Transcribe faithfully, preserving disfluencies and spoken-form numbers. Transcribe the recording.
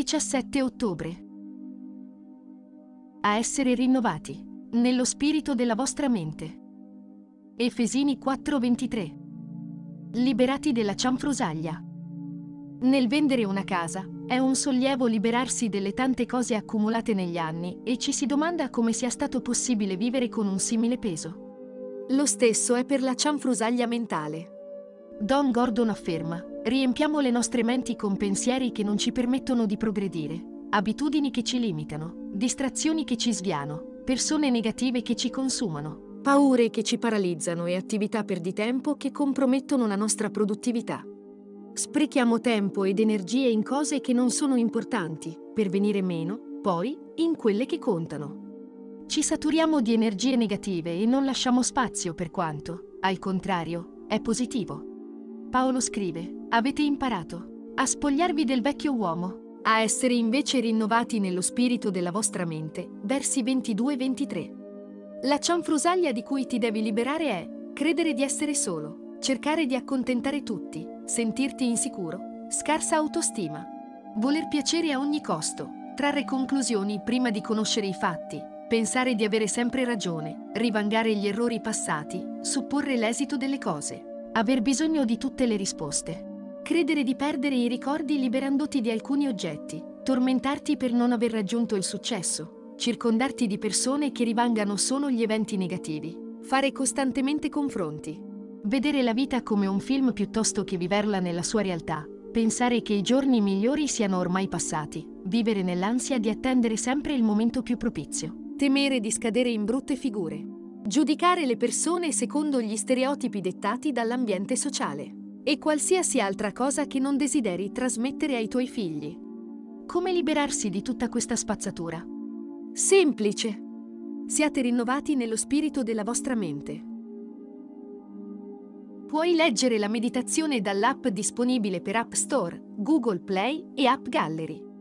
diciassette ottobre. A essere rinnovati nello spirito della vostra mente. Efesini quattro ventitré. Liberati della cianfrusaglia. Nel vendere una casa, è un sollievo liberarsi delle tante cose accumulate negli anni e ci si domanda come sia stato possibile vivere con un simile peso. Lo stesso è per la cianfrusaglia mentale. Don Gordon afferma: riempiamo le nostre menti con pensieri che non ci permettono di progredire, abitudini che ci limitano, distrazioni che ci sviano, persone negative che ci consumano, paure che ci paralizzano e attività perditempo che compromettono la nostra produttività. Sprechiamo tempo ed energie in cose che non sono importanti, per venire meno, poi, in quelle che contano. Ci saturiamo di energie negative e non lasciamo spazio per quanto, al contrario, è positivo. Paolo scrive: avete imparato a spogliarvi del vecchio uomo, a essere invece rinnovati nello spirito della vostra mente. Versi ventidue ventitré. La cianfrusaglia di cui ti devi liberare è credere di essere solo, cercare di accontentare tutti, sentirti insicuro, scarsa autostima, voler piacere a ogni costo, trarre conclusioni prima di conoscere i fatti, pensare di avere sempre ragione, rivangare gli errori passati, supporre l'esito delle cose, aver bisogno di tutte le risposte, credere di perdere i ricordi liberandoti di alcuni oggetti, tormentarti per non aver raggiunto il successo, circondarti di persone che rivangano solo gli eventi negativi, fare costantemente confronti, vedere la vita come un film piuttosto che viverla nella sua realtà, pensare che i giorni migliori siano ormai passati, vivere nell'ansia di attendere sempre il momento più propizio, temere di scadere in brutte figure, giudicare le persone secondo gli stereotipi dettati dall'ambiente sociale e qualsiasi altra cosa che non desideri trasmettere ai tuoi figli. Come liberarsi di tutta questa spazzatura? Semplice. Siate rinnovati nello spirito della vostra mente. Puoi leggere la meditazione dall'app disponibile per App Store, Google Play e App Gallery.